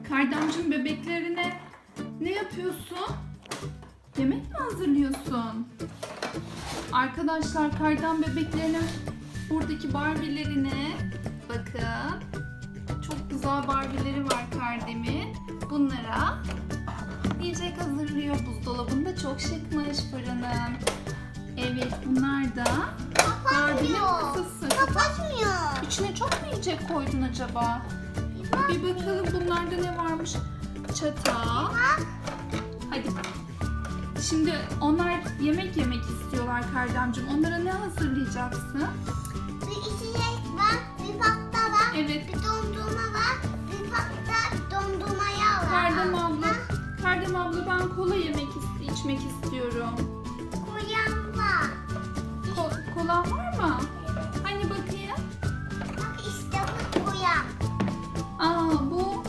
Kardemciğim, bebeklerine ne yapıyorsun? Yemek mi hazırlıyorsun? Arkadaşlar, Kardem bebeklerine buradaki Barbie'lerine bakın. Çok güzel Barbie'leri var Kardem'in. Bunlara yiyecek hazırlıyor. Buzdolabında çok şıkmış fırının. Evet, bunlar da Barbie'nin masası. Kapatmıyor. İçine çok mu yiyecek koydun acaba? Bir bakalım bunlarda ne varmış. Çatal. Hadi. Şimdi onlar yemek yemek istiyorlar Kardemciğim. Onlara ne hazırlayacaksın? Bir içecek var, bir pasta var, Evet. bir dondurma var, bir pasta dondurmaya var. Kardem abla ben kola içmek istiyorum. Koyan var. Kolan var mı? Hani bakayım. Bak işte bu koyan. Bu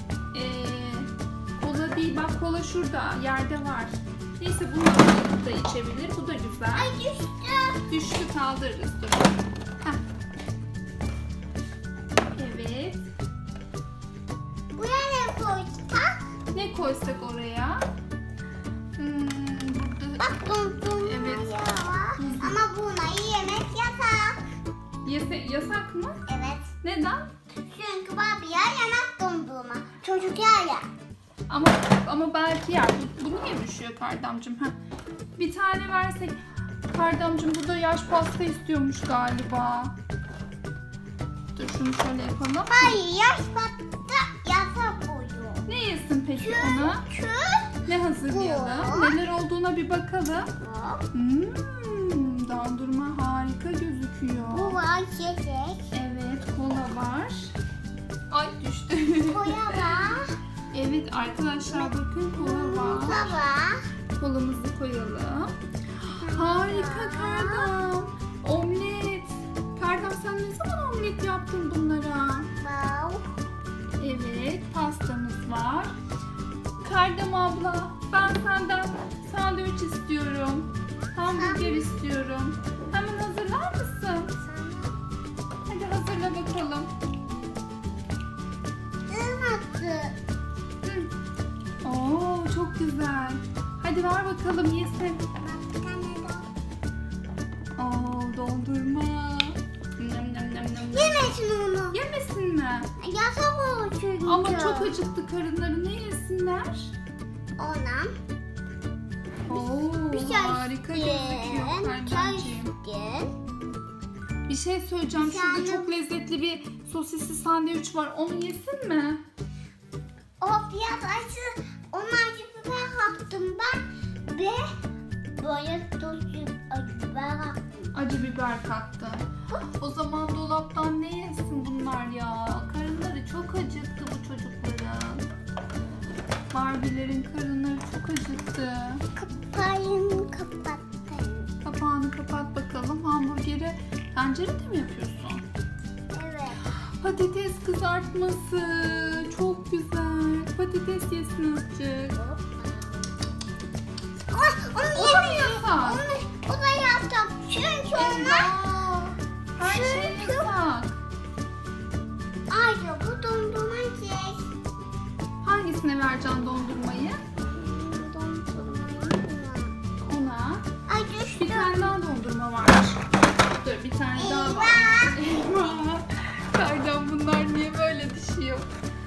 kola değil. Bak, kola şurada yerde var. Neyse, bunu da içebilir. Bu da güzel. Ay düştü. Düştü, kaldırırız. Dur. Heh. Evet. Buraya ne koysak? Ne koysak oraya? Burada Bak dondurmaya Evet. var. Ama buna yemek yasak. yasak mı? Evet. Neden? Çünkü Barbie'ye yemek dondurma. Çocuk yer. Ama belki yer. Bunu niye düşüyor Kardemciğim? Bir tane versek. Kardemciğim, bu da yaş pasta istiyormuş galiba. Dur, şunu şöyle yapalım. Hayır, yaş pasta yasak oluyor. Ne yesin peki ona? Ne hazırlayalım? Neler olduğuna bir bakalım. Dondurma harika gözüküyor. Bu var yiyecek. Evet, kola var. Ay, düştü. Koya var. Evet arkadaşlar, bakın kola var. Muzla var. Kolamızı koyalım. Harika Kardem. Omlet. Kardem, sen ne zaman omlet yaptın bunlara? Wow. Evet, pastamız var. Kardem abla, ben senden sandviç istiyorum. Hamburger istiyorum. Hemen hazırlar mısın? Hadi hazırla bakalım. Oo, çok güzel. Hadi ver bakalım, yesin. Oo, dondurma. Nem nem nem nem. Yemesin onu. Yemesin mi? Yasak olur çünkü. Ama çok acıktı karınları, ne yesinler? Ona Oo, bir şey harika gözüküyor Kardemciğim. Bir şey söyleyeceğim. Şurada çok lezzetli bir sosisli sandviç var. Onu yesin mi? O biraz acı. Ona acı biber kattım ben. Ve böyle tuzlu acı biber kattım. Acı biber kattı. O zaman dolaptan ne yesin bunlar ya? Karınları çok acıktı bu çocukların. Barbie'lerin karınları çok acıktı. Kapağını kapattım. Kapağını kapat bakalım. Hamburgeri tencerede mi yapıyorsun? Evet. Patates kızartması. Çok güzel. Patates yesin azıcık. Onu O da mı yemiyor. yasak? O da yasak. Çünkü ona Eyvah! Her şey yasak. ayrı bu dondurma yiyecek. Hangisine vereceksin dondurmayı? Dondurmayı Ona. Ay düştü. Bir tane daha dondurma varmış. Dur, bir tane daha var. Eyvah! Kardem, bunlar niye böyle düşüyor?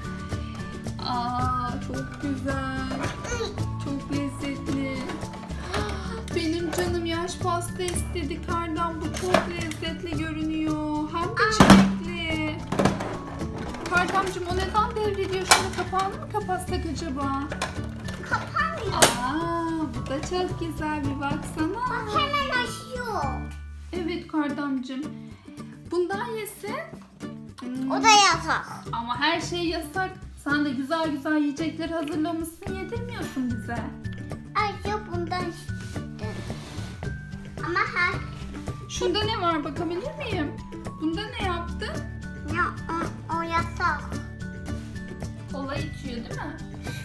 Çok güzel. Çok lezzetli. Benim canım yaş pasta istedi Kardem. Bu çok lezzetli görünüyor. Hem de çilekli. Kardemciğim, o neden devriliyor? Şunu kapağını mı kapatsak acaba? Kapanmıyor. Bu da çok güzel, bir baksana. Bak hemen açıyor. Evet Kardemciğim. Bundan yesin. O da yasak. Ama her şey yasak. Sen de güzel güzel yiyecekler hazırlamışsın, yedirmiyorsun bize. Ayrıca bundan işte. Ama her Şurada ne var, bakabilir miyim? Bunda ne yaptın? ya o yasak. Kola içiyor değil mi?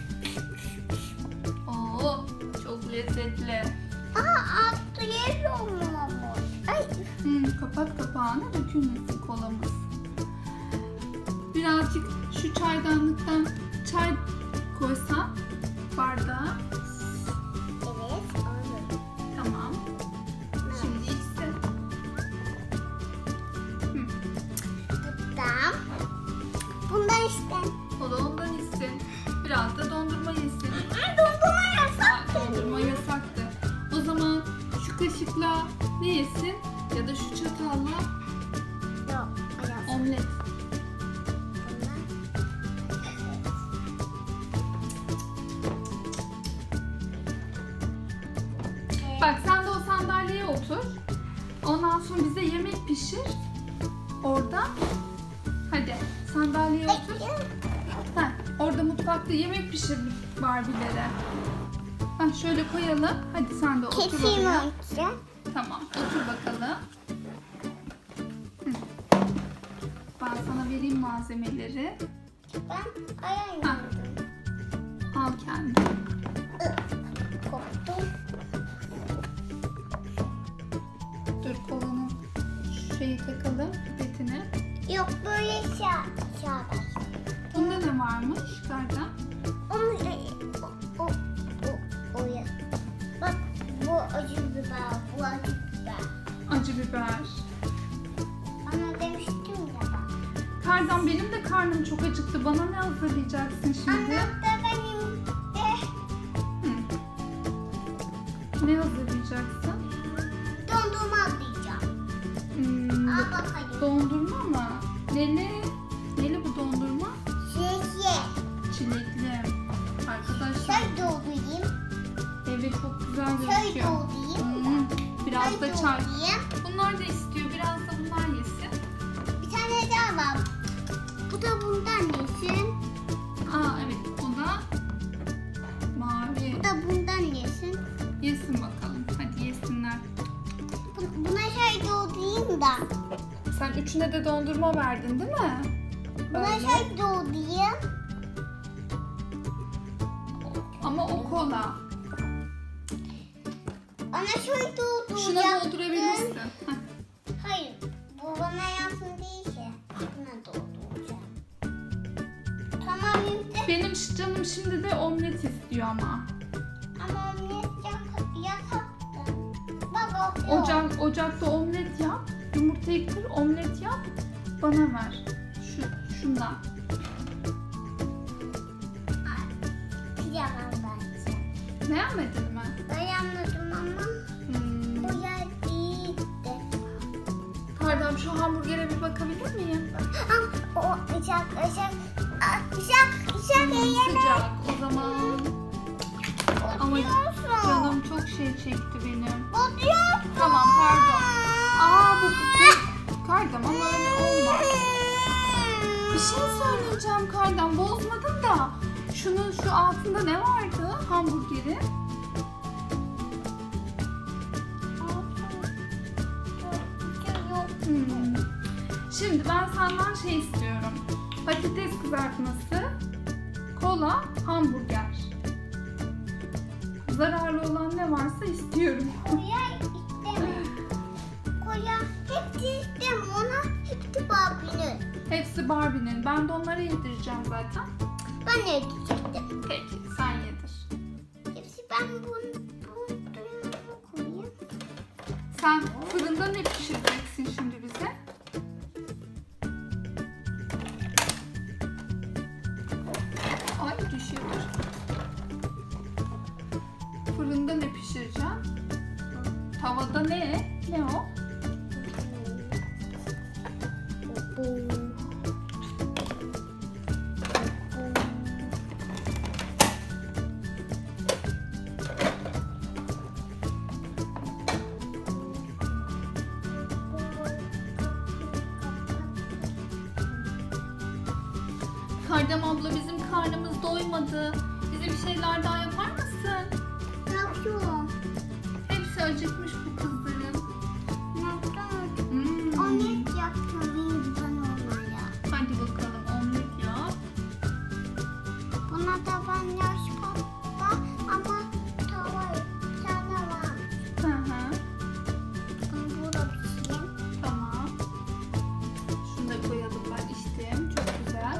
Oo, çok lezzetli. Altı geliyor mu? Ay. Kapat kapağını, dökülmesin kolamız. birazcık şu çaydanlıktan çay koysan bardağa. Evet, olur. Tamam. Şimdi içsin. Buradan. Bundan işte. O da ondan içsin. Biraz da dondurma yesin. Dondurma yasak. Dondurma yasaktı. O zaman şu kaşıkla ne yesin? Ya da şu çatalla Yok, yasak. omlet. Bak sen de o sandalyeye otur. Ondan sonra bize yemek pişir. Orada. Hadi sandalyeye otur. Heh, orada mutfakta yemek pişir Barbie'lere. Heh, şöyle koyalım. Hadi sen de otur Keseyim oraya. önce. Tamam, otur bakalım. Hı. Ben sana vereyim malzemeleri. Ben ayağım Al kendin. koptum. Dur kolunu şeyi takalım, pipetini. Yok böyle şabaş. Bunda ne varmış Kardan? O ya. Bak bu acı biber, bu acı biber. Acı biber. Ama demiştim ya bak. Kardan benim de karnım çok acıktı. Bana ne hazırlayacaksın şimdi? Annem de benim de Hı. Ne hazırlayacaksın? dondurma alacağım. Al bakayım. Dondurma mı? Neli? Neli bu dondurma? Şeye. Çilekli. Arkadaşlar Çay doldurayım. evet çok güzel Çay gözüküyor. doldurayım. Biraz da çay. doldurayım. Bunlar da istiyor. Biraz da bunlar yesin. Bir tane daha var. Bu da bundan yesin. Aa evet o da mavi. Bu da bundan yesin. Yesin bakalım. Hadi yesinler. Buna çay doldurayım da. Sen üçüne de dondurma verdin değil mi? Buna Böyle. çay doldurayım. Ama o kola. Bana çay dolduracağım. Şuna doldurabilirsin. Heh. Hayır. Bu bana yansın değil ki. Buna dolduracağım. Tamam şimdi. Benim canım şimdi de omlet istiyor ama. Ama omlet yasaktı. Bak o. Ocakta omlet yap. Yumurtayı kır, omlet yap. Bana ver. Şundan. Pijamam bence. Beğenmedin mi? Dayanmadım ama bu yer değildi. Pardon şu hamburgere bir bakabilir miyim? O sıcak. Sıcak yeme. Sıcak o zaman. Ama Bozuyorsun. canım çok şey çekti benim. Bozuyorsun. Tamam pardon. Aa bu Kardam ama öyle olmaz. Bir şey söyleyeceğim Kardam. Bozmadın da. Şunun şu altında ne vardı hamburgeri? Şimdi ben senden şey istiyorum. Patates kızartması, kola, hamburger. Zararlı olan ne varsa istiyorum. Koya istemem. Koya hepsi istemem. Ona hepsi Barbie'nin. Hepsi Barbie'nin. Ben de onlara yedireceğim zaten. Ben ne diyecektim? Peki sen yedir. Hepsi ben bunu koyayım. Sen fırında ne pişireceksin şimdi bize? Ay düşüyor. Fırında ne pişireceksin? Tavada ne? Ne o? Kardem abla bizim karnımız doymadı. Bize bir şeyler daha yapar mısın? Ne yapıyorum? Hepsi acıkmış bu kızların. Ne yaptım? Hmm. Omlet yaptım ben onlara. Hadi bakalım omlet yap. Buna da ben yaş pasta ama tava bir tane var. Hı hı. Bunu burada pişireyim. Tamam. Şunu da koyalım ben içtim. Çok güzel.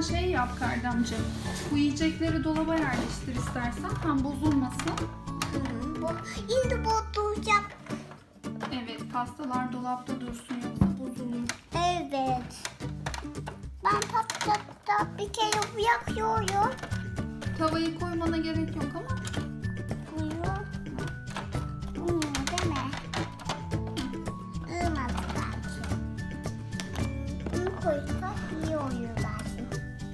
şey yap Kardamcığım. Bu yiyecekleri dolaba yerleştir istersen. Hem bozulmasın. Şimdi bozulacak. Evet, pastalar dolapta dursun yoksa bozulur. Evet. Ben patlatta bir kere yakıyorum. Tavayı koymana gerek yok ama. Buyur. Değil mi? Ilmaz belki. Bunu koysak iyi oluyor belki.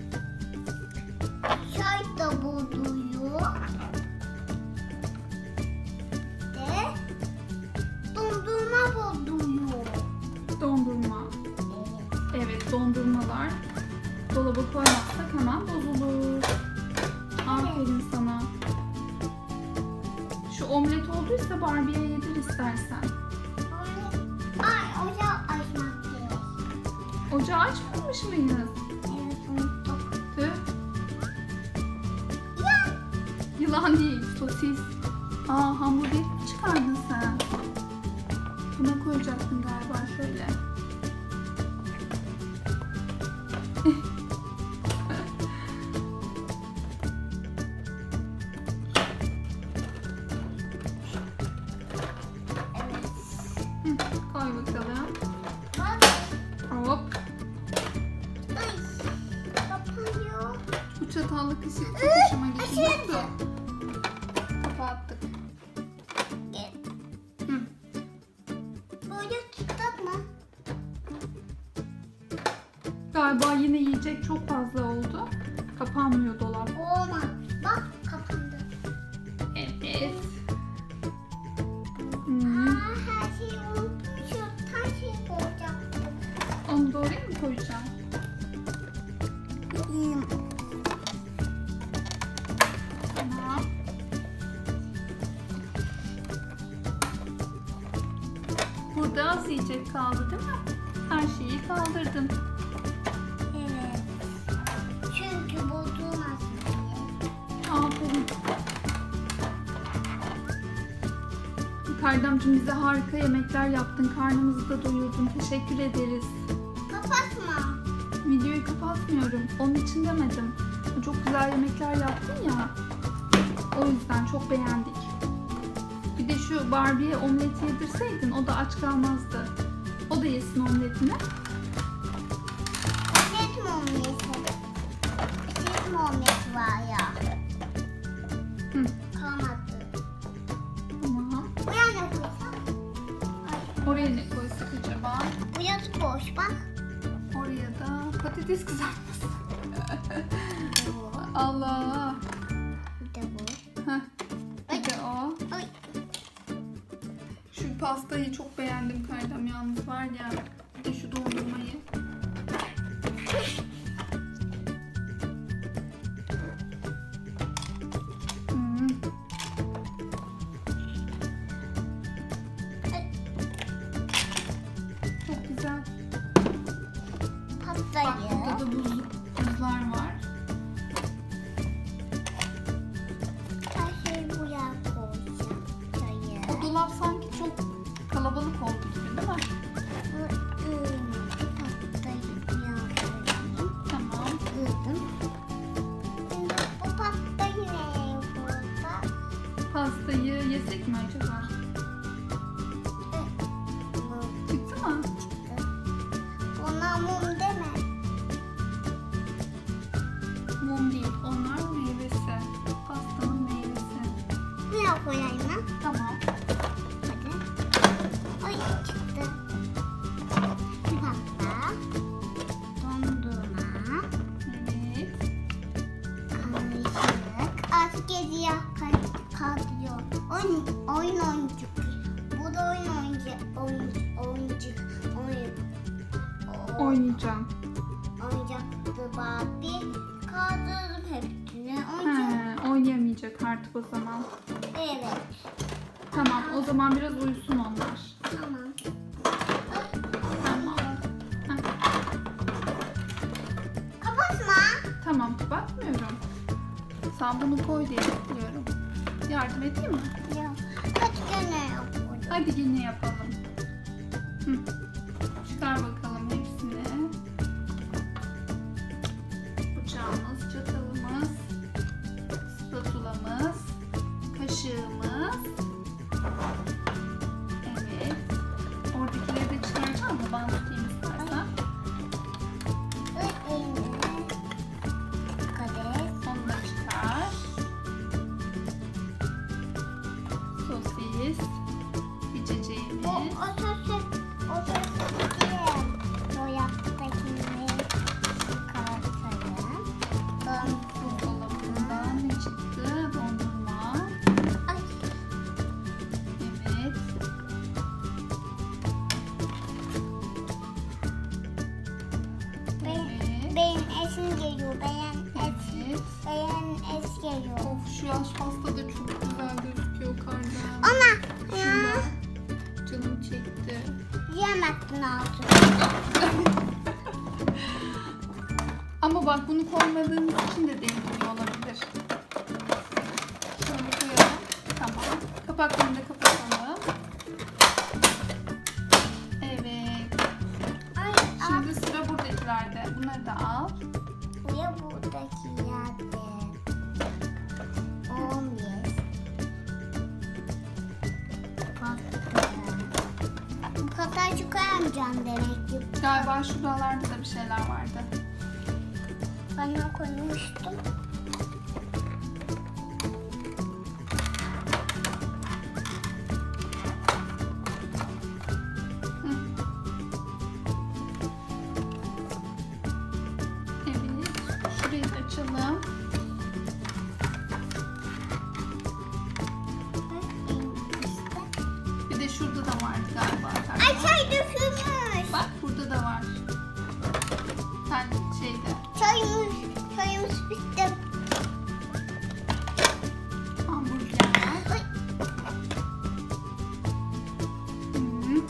Çay da buluyor. De dondurma buluyor. Dondurma. Evet, dondurmalar dolaba koymazsak hemen bozulur. Aferin sana. Şu omlet olduysa Barbie'ye yedir istersen. Ay, ocağı açmak gerek. Ocağı açmamış mıyız? Evet, unuttuk. Tüh. Ya. Yılan değil, sosis. Aa, hamburger mi çıkardın sen? Buna koyacaktın galiba şöyle. Koy bakalım. Bak. Hop. Ay. Kapıyor. Bu çatallı kısık çok hoşuma gitti. Aşırı. Kapattık. Gel. Hı. Böyle tutma. Galiba yine yiyecek çok fazla oldu. Kapanmıyor dolap. Olmaz. Bak kapandı. Evet. Her şeyi unutmuşum. Her şeyi koyacaktım. Onu da oraya mı koyacağım? Tamam. Burada az yiyecek kaldı değil mi? Her şeyi kaldırdın. Evet. Çünkü bozulmaz diye. Aferin. Kardamcığım, bize harika yemekler yaptın. Karnımızı da doyurdun. Teşekkür ederiz. Kapatma. Videoyu kapatmıyorum. Onun için demedim. Çok güzel yemekler yaptın ya. O yüzden çok beğendik. Bir de şu Barbie'ye omlet yedirseydin o da aç kalmazdı. O da yesin omletini. Omlet mi omleti? Siz mi omlet var ya? Hı. Kalmadı. Tamam. Buraya ne koysam? Ay, Oraya ne koysak acaba? burası boş bak. Oraya da patates kızartması. Bu. Allah. Bir de bu. Heh. Bir de o. Ay. Şu pastayı çok beğendim Kardam, yalnız var ya. Bir de şu dondurmayı. Hmm. Çok güzel. Bak, Pastayı. burada da buzlar var. Her şeyi buraya koyacağım. Çayı. O dolap sanki çok kalabalık oldu gibi değil mi? Pastayı buraya koyayım. Tamam. Kırdım. Şimdi bu pastayı nereye koyacağım? Pastayı yesek mi acaba? Çıktı mı? Buna mum deme. Mum değil. Onlar meyvesi. Pastanın meyvesi. Buraya koyayım mı? Tamam. Hadi. Ay çıktı. Pasta. Dondurma. Evet. Karışık. Artık geriye kalıyor. Oyun oyuncak. Bu da oyun oyuncak. Oynayacağım. Oyuncaktı Barbie. Kaldırdım hepsini. Oyuncak. He, oynayamayacak artık o zaman. Evet. Tamam, o zaman biraz uyusun onlar. Tamam. Tamam. Heh, Kapatma. tamam, bakmıyorum. Sen bunu koy diye bekliyorum. Yardım edeyim mi? Ya. Hadi gene yapalım. Hadi yine yapalım. Hı. Çıkar bakalım hepsini. Evet. Oradakileri de çıkaracağım mı? Ben tutayım istersen. Onu da çıkar. Sosis. İçeceğimiz. Buzdolabından ne çıktı? Dondurma. Evet. Evet. Benim esim geliyor. Evet. Benim es geliyor. Of, şu yaş pasta da çok güzel gözüküyor kardan. Ana Şunda canım çekti. yiyemezsin altı. Ama bak, bunu koymadığımız için de dengeliyor olabilir. Şöyle koyalım. Tamam. Kapaklarını da kapatalım. Evet. Ay, Şimdi sıra buradakilerde. Bunları da al. ya buradaki yerde. 11. Bu kadar çıkaramayacağım demek ki. Galiba şuralarda da bir şeyler vardı. Ben ne koymuştum? Hı. Evet. Şurayı da açalım. Bir de şurada da vardı galiba. Ay çay dökülmüş. Bak, burada da var. Sen şeyde. Çayımız bitti. Hamburger. Ay. Hı.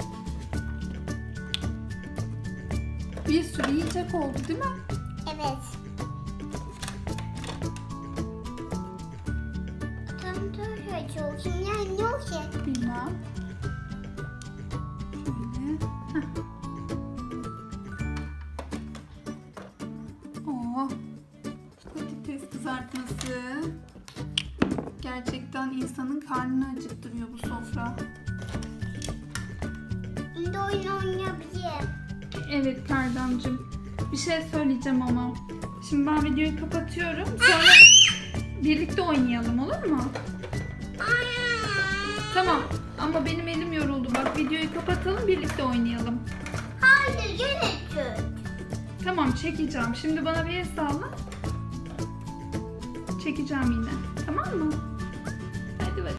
Bir sürü yiyecek oldu değil mi? Evet. Tam da çok yani ne o ki? Bilmem. Şöyle. Heh. Oo. Patates kızartması. Gerçekten insanın karnını acıktırıyor bu sofra. Şimdi oyun oynayabilirim. Evet Kardamcığım. Bir şey söyleyeceğim ama. Şimdi ben videoyu kapatıyorum. Sonra birlikte oynayalım, olur mu? Tamam. Ama benim elim yoruldu. Bak, videoyu kapatalım, birlikte oynayalım. Hayır yine tut. Tamam, çekeceğim. Şimdi bana bir el salla. Çekeceğim yine. Tamam mı?